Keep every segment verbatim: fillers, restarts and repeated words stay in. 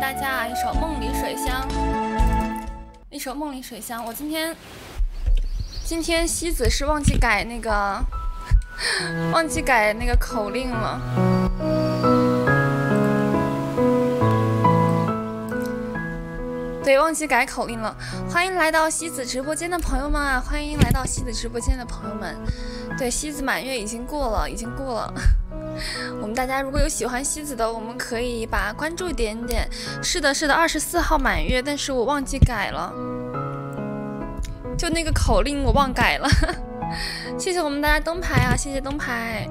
大家啊一首《梦里水乡》，一首《梦里水乡》。我今天今天西子是忘记改那个忘记改那个口令了。对，忘记改口令了。欢迎来到西子直播间的朋友们啊！欢迎来到西子直播间的朋友们。对，西子满月已经过了，已经过了。我们大家如果有喜欢西子的，我们可以把关注点点。是的，是的，二十四号满月，但是我忘记改了，就那个口令我忘改了。谢谢我们大家灯牌啊，谢谢灯牌。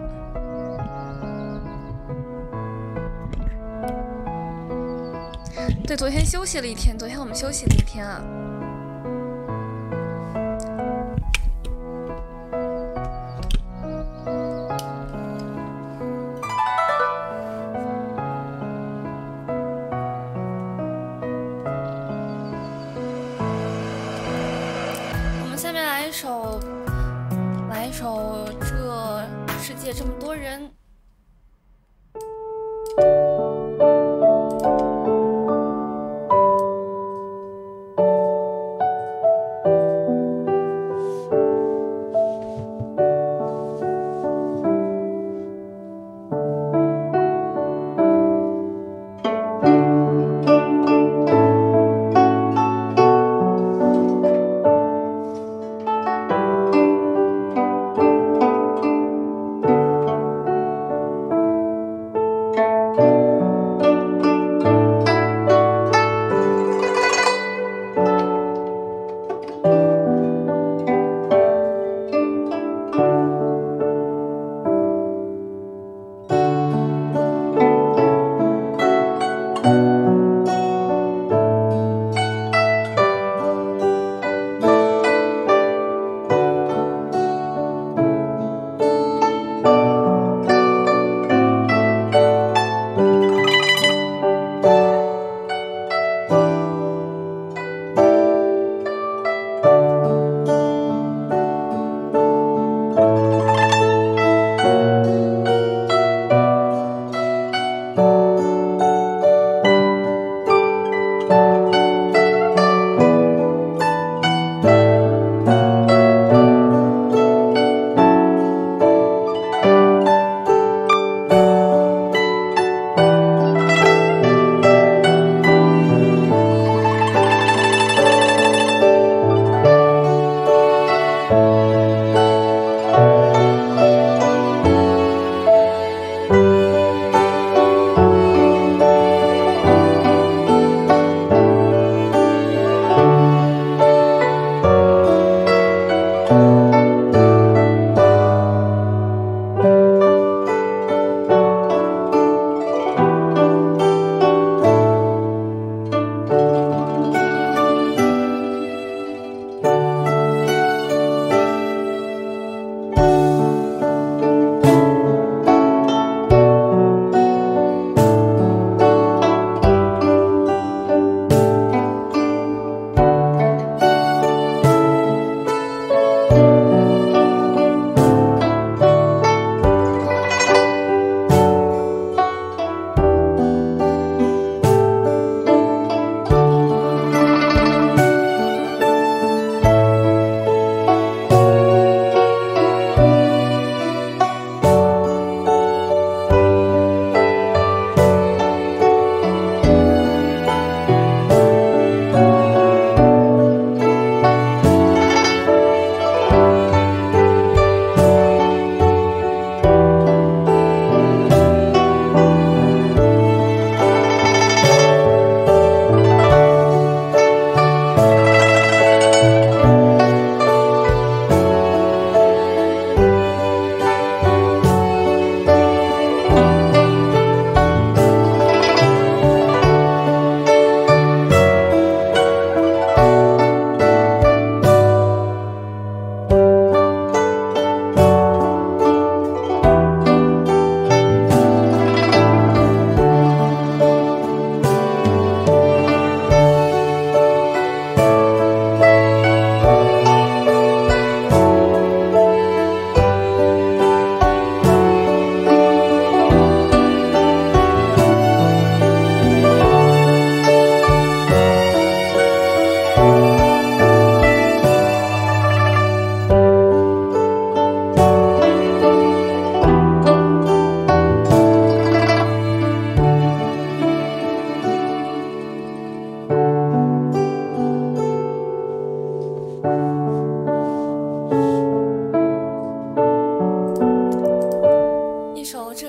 对，昨天休息了一天，昨天我们休息了一天啊。我们下面来一首，来一首《这世界这么多人》。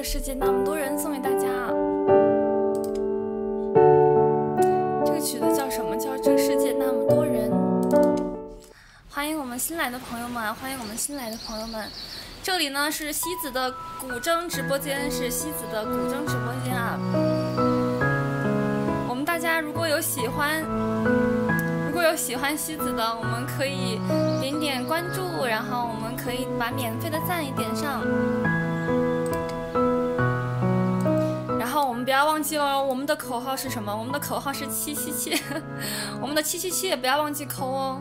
世界那么多人送给大家。这个曲子叫什么？叫这个世界那么多人。欢迎我们新来的朋友们，欢迎我们新来的朋友们。这里呢是西子的古筝直播间，是西子的古筝直播间啊。我们大家如果有喜欢，如果有喜欢西子的，我们可以点点关注，然后我们可以把免费的赞也点上。然后我们不要忘记了，我们的口号是什么？我们的口号是七七七，我们的七七七也不要忘记扣哦。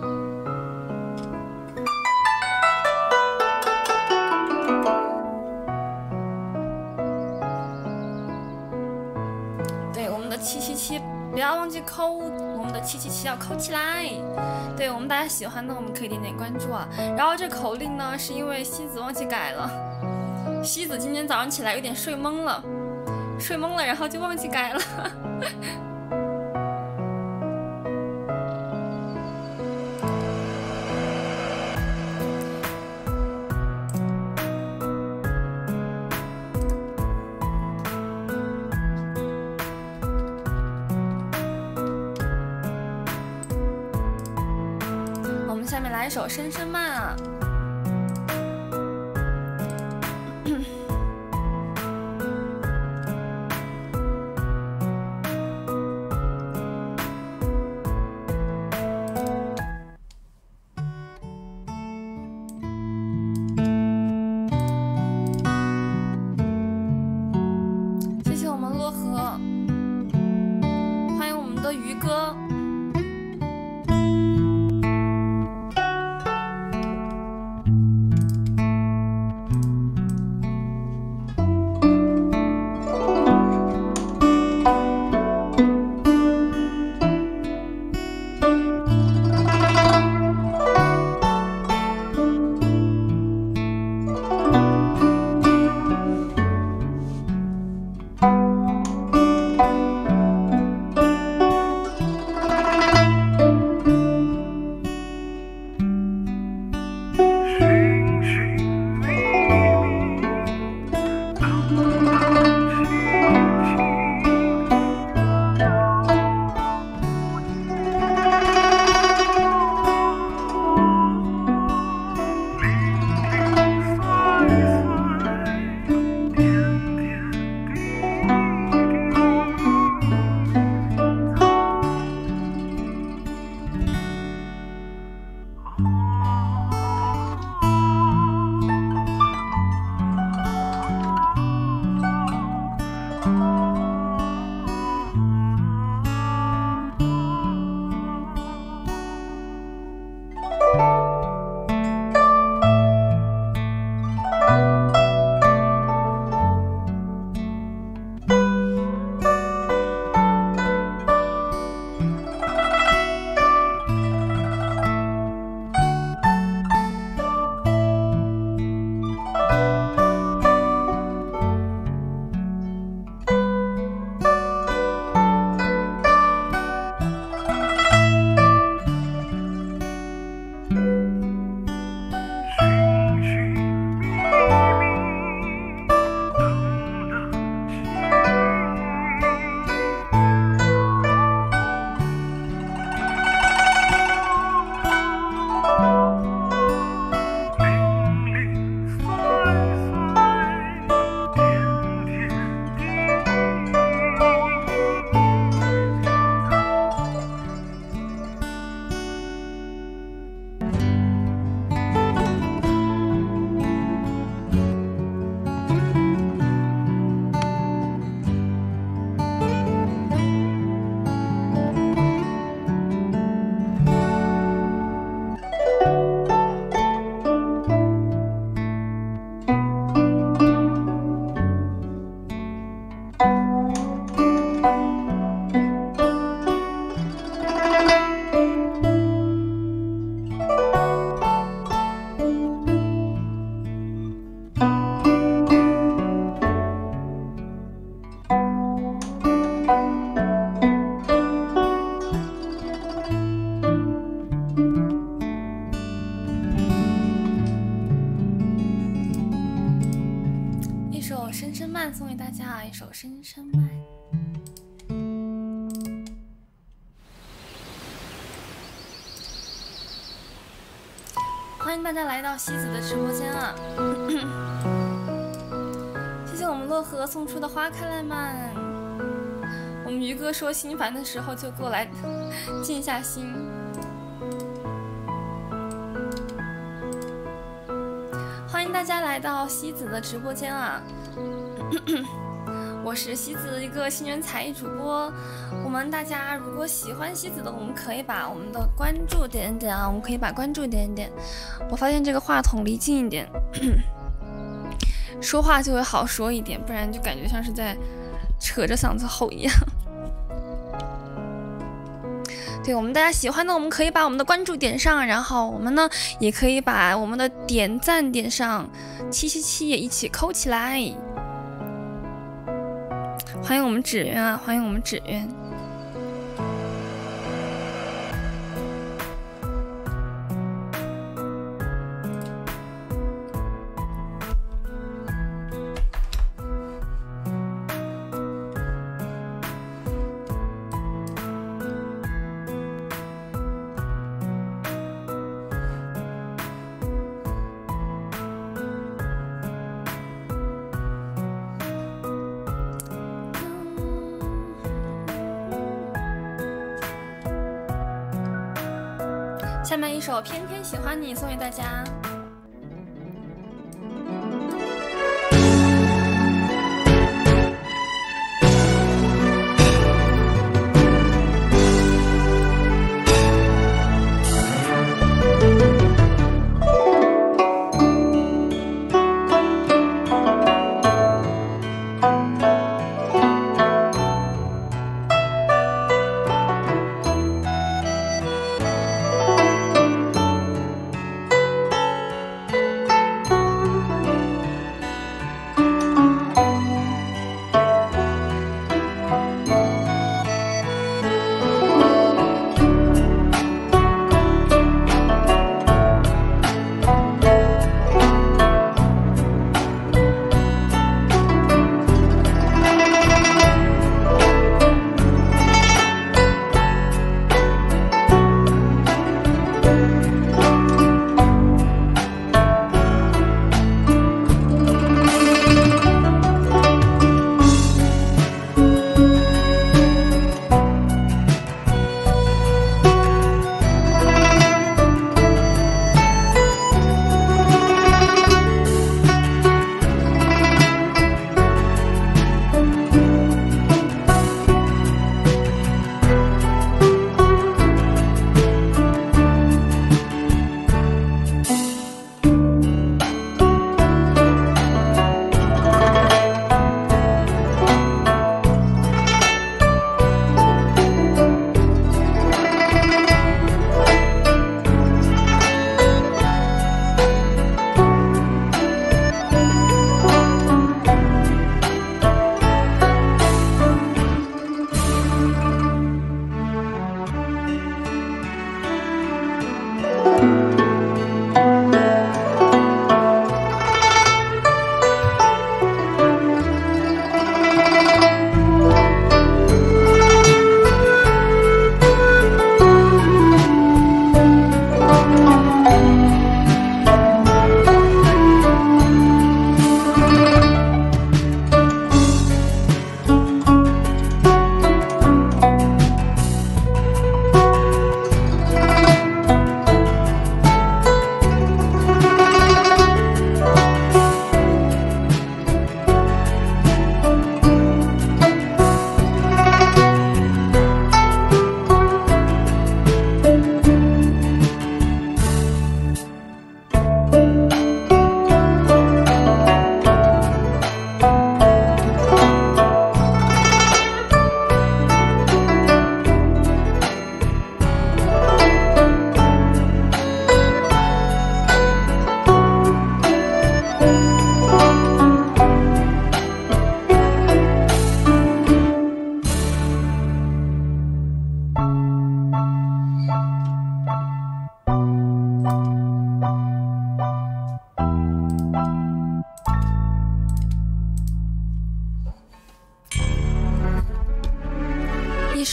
七七七，不要忘记扣，我们的七七七要扣起来。对我们大家喜欢的，我们可以点点关注啊。然后这口令呢，是因为西子忘记改了，西子今天早上起来有点睡懵了，睡懵了，然后就忘记改了。下面来一首《深深慢》啊。谢谢我们洛河，欢迎我们的鱼哥。 慢》送给大家啊，一首《深深慢》。欢迎大家来到西子的直播间啊！谢谢我们洛河送出的花开烂漫。我们于哥说心烦的时候就过来静下心。欢迎大家来到西子的直播间啊！我是西子一个新人才艺主播。我们大家如果喜欢西子的，我们可以把我们的关注点点啊，我们可以把关注点点。我发现这个话筒离近一点，说话就会好说一点，不然就感觉像是在扯着嗓子吼一样。对我们大家喜欢的，我们可以把我们的关注点上，然后我们呢也可以把我们的点赞点上，七七七也一起扣起来。欢迎我们芷渊啊，欢迎我们芷渊。下面一首《偏偏喜欢你》送给大家。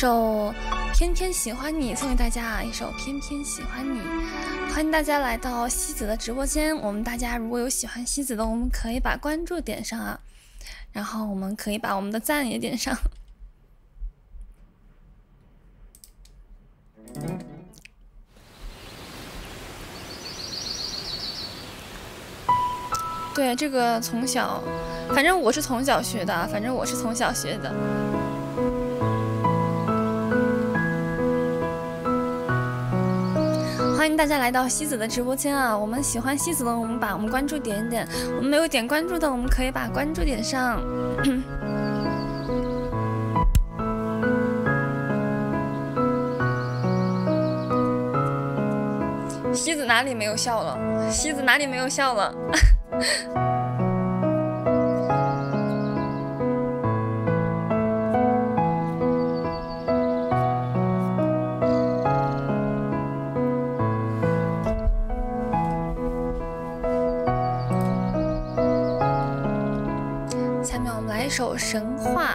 首《偏偏喜欢你》送给大家啊！一首《偏偏喜欢你》，欢迎大家来到西子的直播间。我们大家如果有喜欢西子的，我们可以把关注点上啊，然后我们可以把我们的赞也点上。对，这个从小，反正我是从小学的，反正我是从小学的。欢迎大家来到西子的直播间啊！我们喜欢西子的，我们把我们关注点一点；我们没有点关注的，我们可以把关注点上。西子哪里没有笑了？西子哪里没有笑了？下面我们来一首《神话》。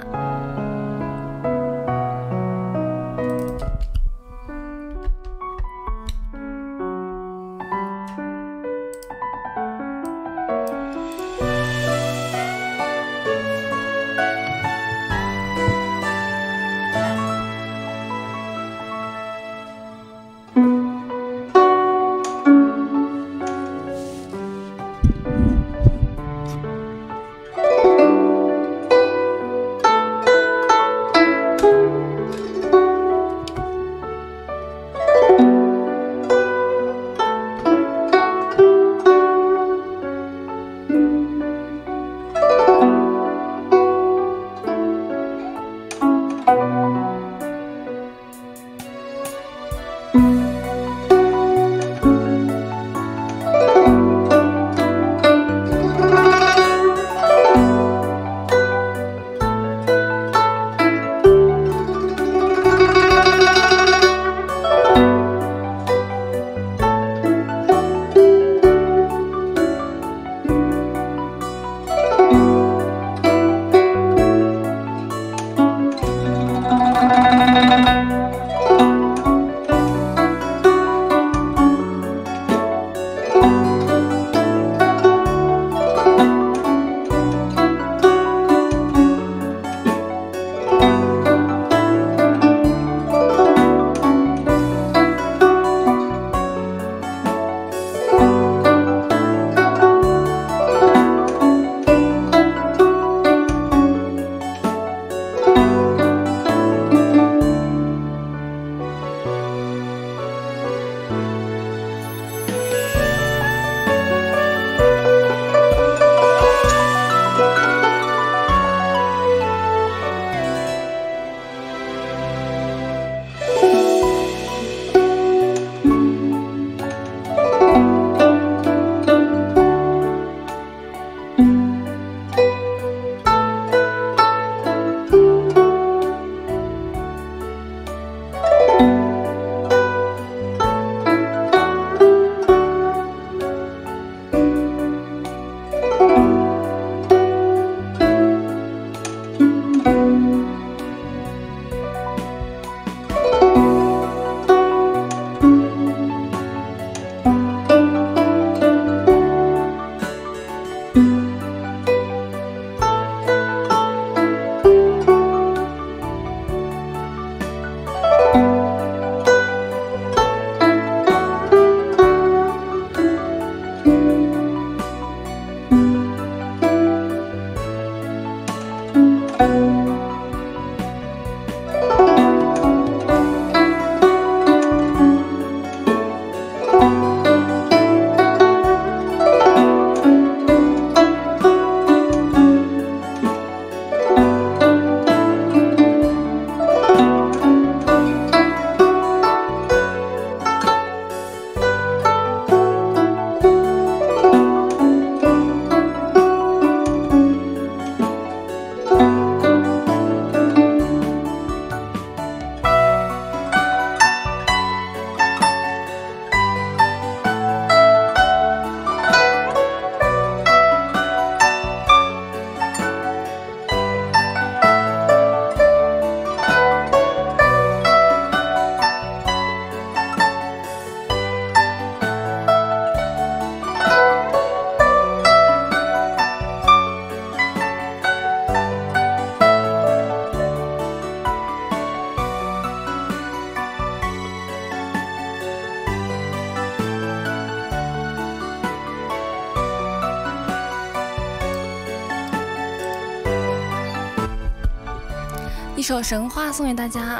一首神话送给大家。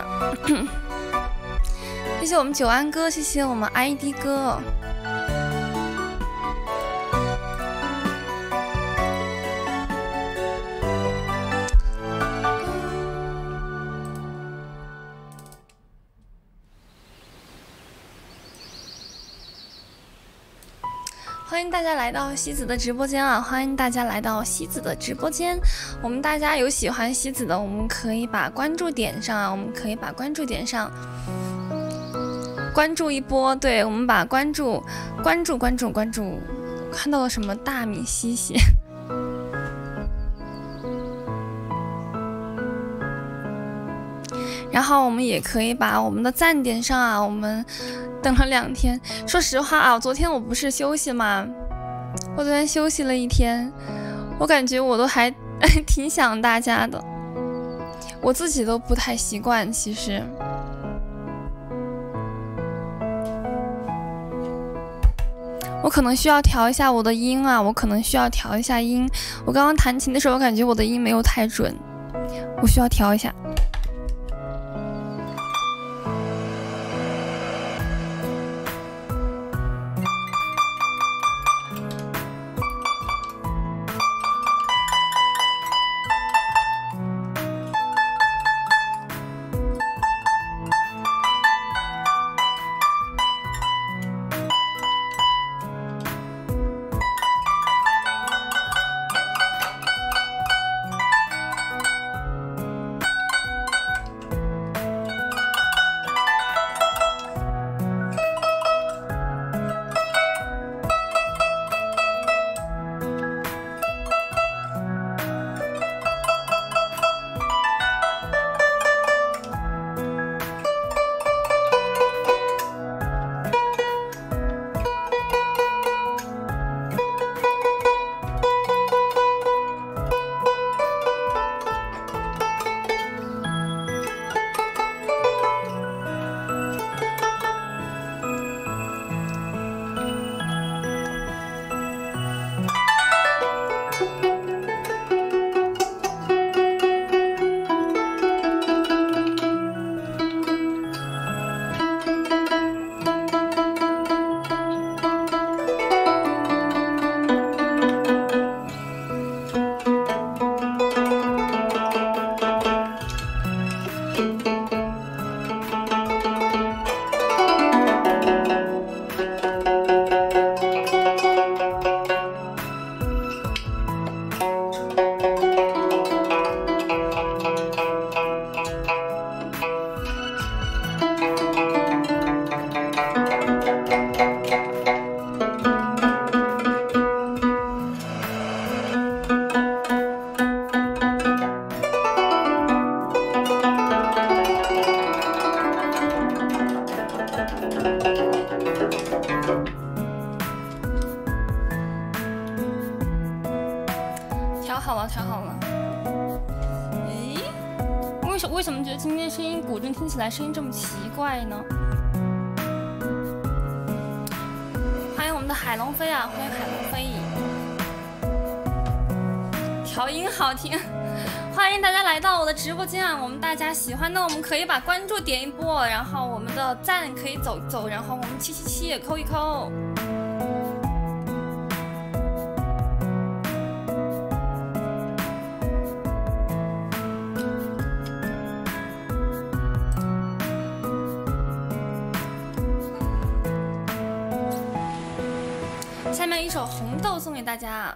谢谢我们久安哥，谢谢我们 I D 哥。欢迎大家来到西子的直播间啊！欢迎大家来到西子的直播间。我们大家有喜欢西子的，我们可以把关注点上啊，我们可以把关注点上，关注一波。对，我们把关注关注关注关注，看到了什么大米西西？然后我们也可以把我们的赞点上啊，我们等了两天。说实话啊，昨天我不是休息吗？我昨天休息了一天，我感觉我都还挺想大家的，我自己都不太习惯。其实，我可能需要调一下我的音啊，我可能需要调一下音。我刚刚弹琴的时候，我感觉我的音没有太准，我需要调一下。声音这么奇怪呢？欢迎我们的海龙飞啊！欢迎海龙飞，调音好听。欢迎大家来到我的直播间啊！我们大家喜欢的，我们可以把关注点一波，然后我们的赞可以走一走，然后我们七七七也扣一扣。下面一首《红豆》送给大家。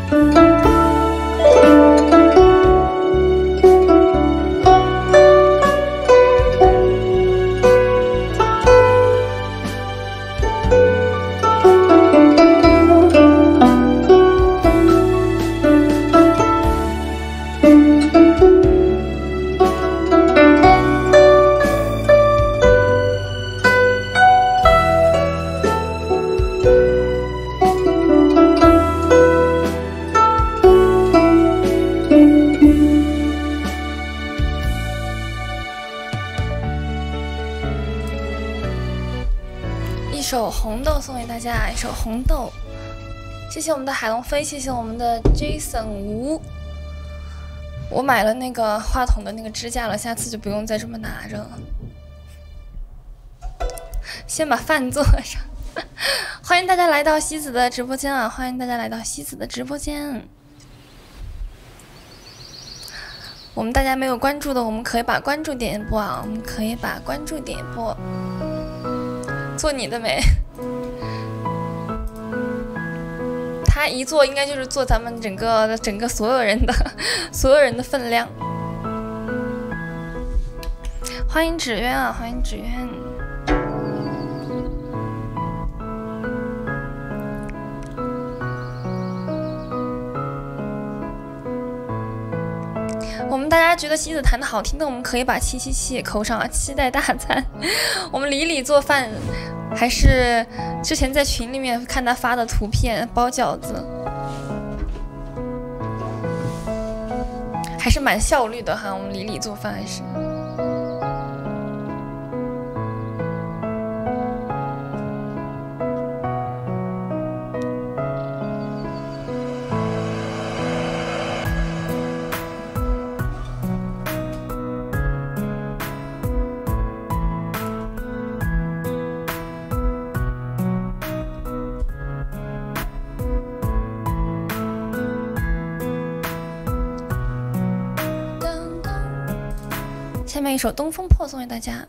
一首红豆，谢谢我们的海龙飞，谢谢我们的 Jason 吴。我买了那个话筒的那个支架了，下次就不用再这么拿着了。先把饭做上。欢迎大家来到西子的直播间啊！欢迎大家来到西子的直播间。我们大家没有关注的，我们可以把关注点播啊！我们可以把关注点播。做你的没？他一做应该就是做咱们整个整个所有人的所有人的分量。欢迎纸鸢啊，欢迎纸鸢。我们大家觉得西子弹的好听的，我们可以把七七七也扣上啊！期待大餐。我们李李做饭。还是之前在群里面看他发的图片，包饺子，还是蛮效率的哈。我们李李做饭还是。下面一首《东风破》送给大家。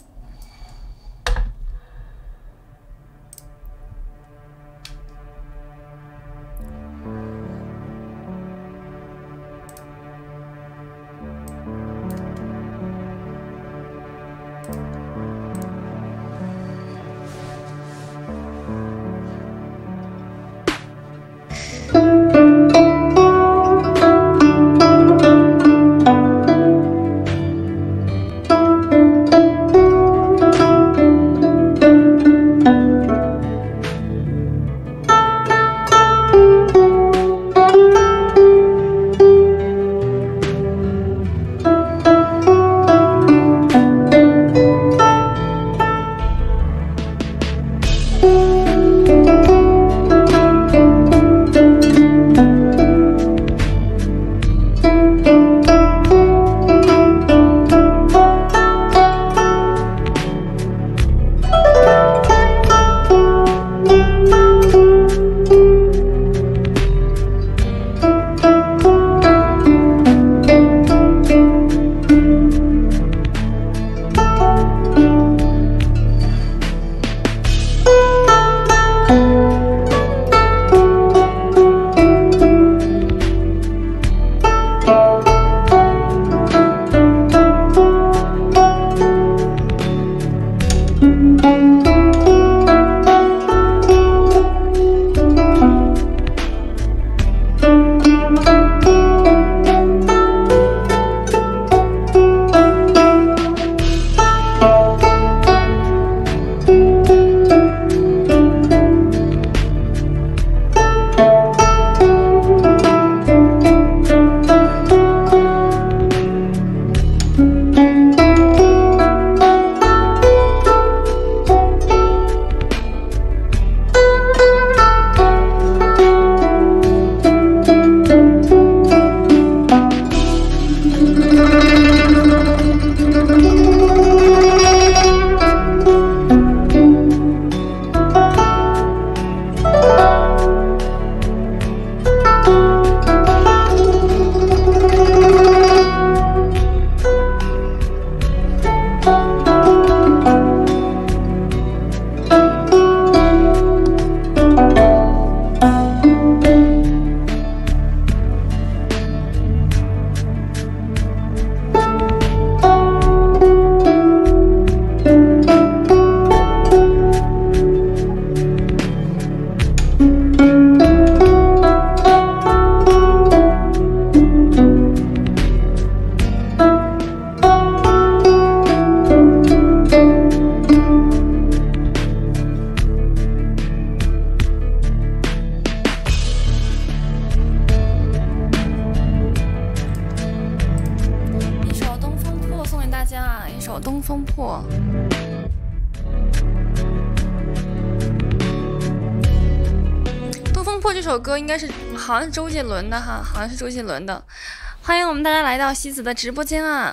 首《东风破》。《东风破》这首歌应该是好像是周杰伦的哈，好像是周杰伦的。欢迎我们大家来到西子的直播间啊！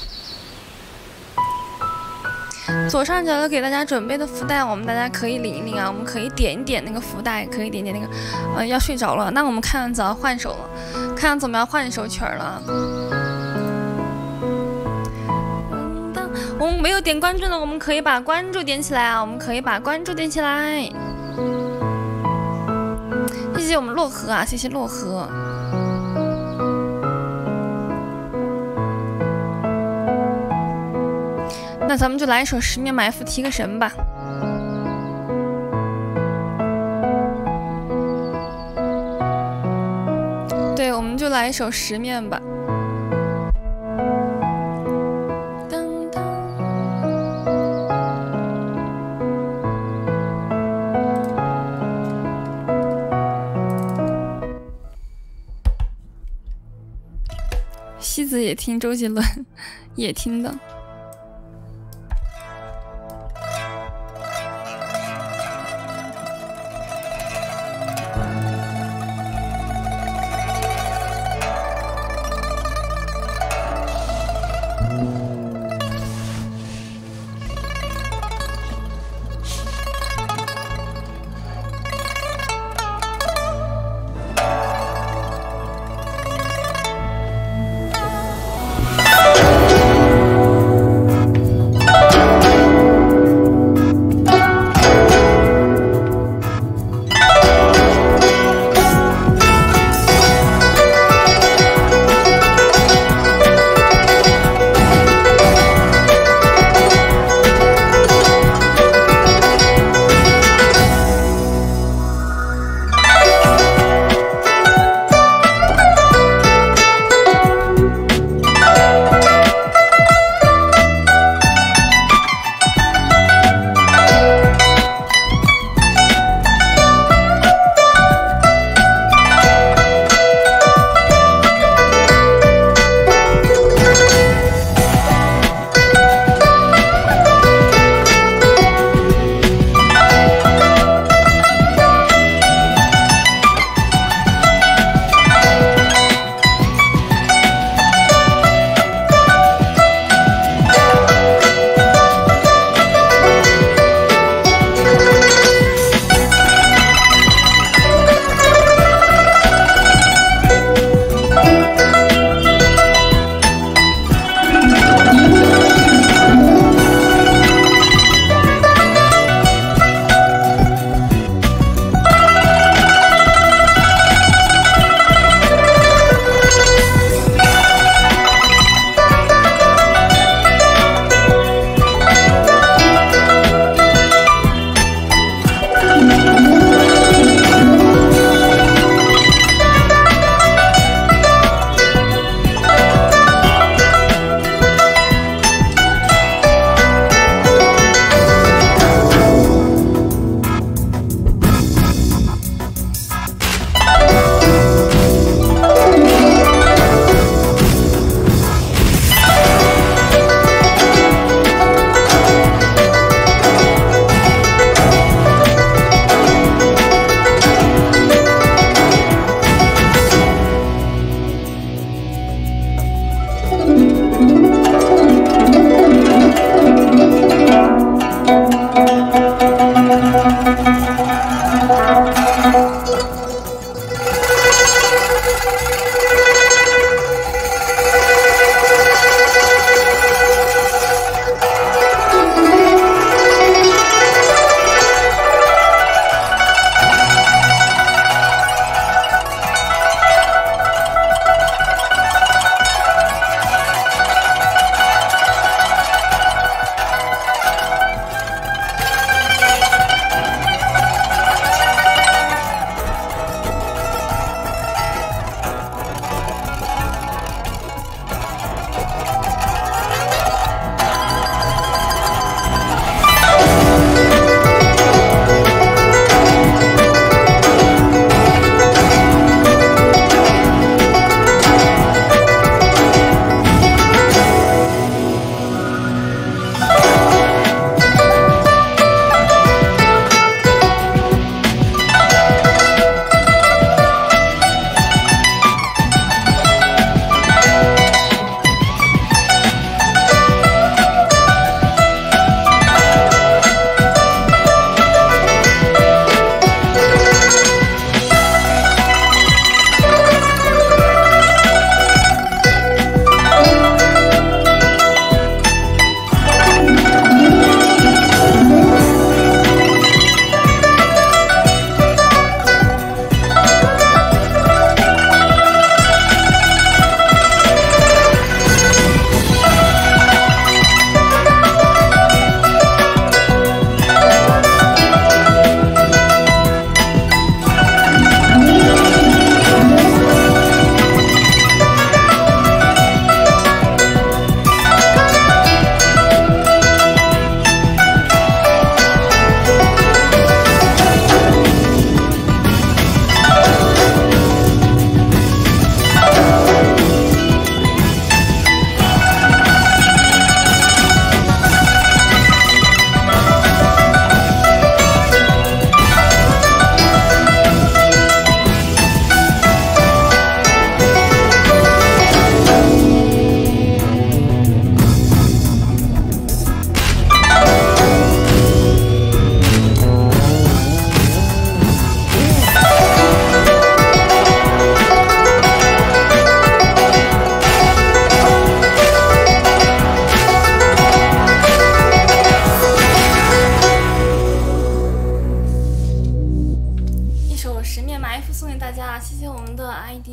左上角有给大家准备的福袋，我们大家可以领一领啊，我们可以点一点那个福袋，可以点点那个，呃，要睡着了，那我们看样子要换手了，看样子我们要换一首曲儿了。我们没有点关注的，我们可以把关注点起来啊，我们可以把关注点起来。谢谢我们洛河啊，谢谢洛河。那咱们就来一首《十面埋伏》提个神吧。对，我们就来一首《十面》吧。当当西子也听周杰伦，也听的。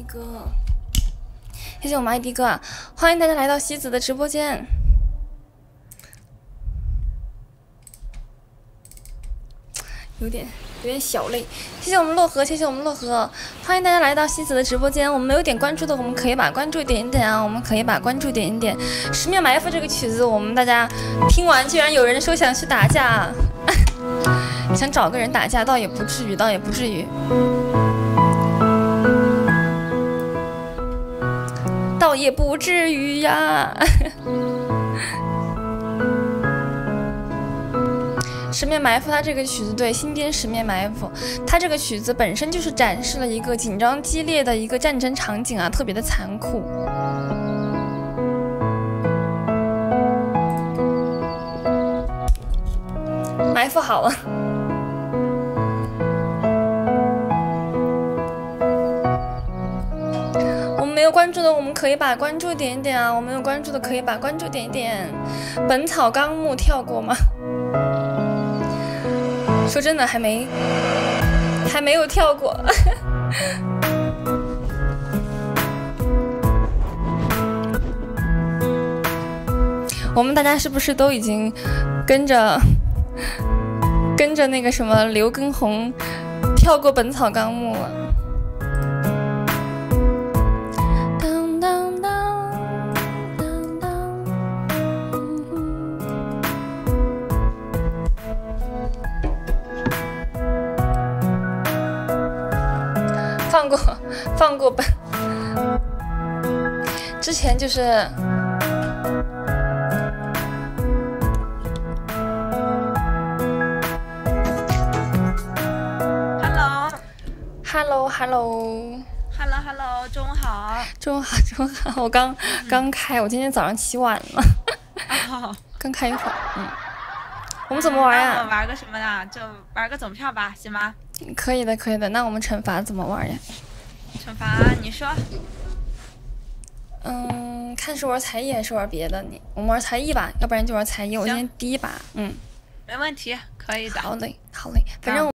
哥，谢谢我们 I D 哥啊！欢迎大家来到西子的直播间。有点有点小累，谢谢我们洛河，谢谢我们洛河，欢迎大家来到西子的直播间。我们没有点关注的，我们可以把关注点一点啊，我们可以把关注点一点。十面埋伏这个曲子，我们大家听完，居然有人说想去打架，想找个人打架，倒也不至于，倒也不至于，倒也不至于呀。十面埋伏，它这个曲子对新编十面埋伏，它这个曲子本身就是展示了一个紧张激烈的一个战争场景啊，特别的残酷。埋伏好了。我们没有关注的，我们可以把关注点一点啊！我没有关注的，可以把关注点一点。《本草纲目》跳过吗？说真的，还没，还没有跳过。我们大家是不是都已经跟着跟着那个什么刘畊宏跳过《本草纲目》了？放过放过本，之前就是，Hello Hello Hello Hello， 中午好， 中午好中午好，我刚、嗯、刚开，我今天早上起晚了，哦、刚开一会儿，嗯，我们怎么玩呀、啊？ 我们玩个什么呀？就玩个总票吧，行吗？ 可以的，可以的。那我们惩罚怎么玩呀？ 惩罚你说。 嗯，看是玩才艺还是玩别的？你我们玩才艺吧，要不然就玩才艺。我今天第一把，嗯， 没问题，可以的。 好嘞，好嘞，反正。